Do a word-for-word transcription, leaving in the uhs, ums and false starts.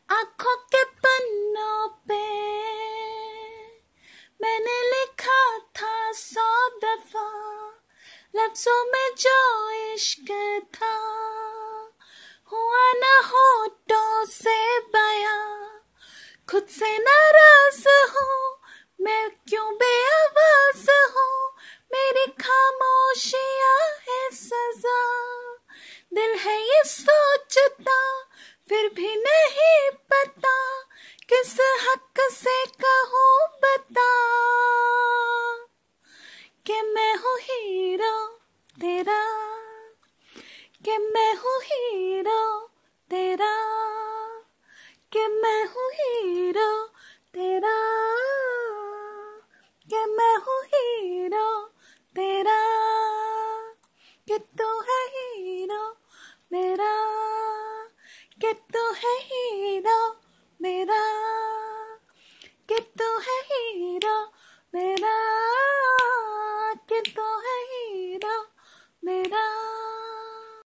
आंखों के पन्नों पे मैंने लिखा था सौ दफा, लफ्जों में जो इश्क था हुआ न होठों से बयां। खुद से नाराज हूँ मैं, क्यों बेआवाज हूँ, मेरी खामोशियाँ है सजा। दिल है ये सोचता फिर भी नहीं पता, किस हक से कहूँ बता कि मैं हूँ हीरो तेरा, कि मैं हूँ हीरो तेरा, कि मैं हूँ हीरो तेरा, कि मैं हूँ हीरो तेरा, कि तू है हीरो मेरा, कि तू है हीरो मेरा, कि तू है हीरो मेरा, कि तू है हीरो मेरा।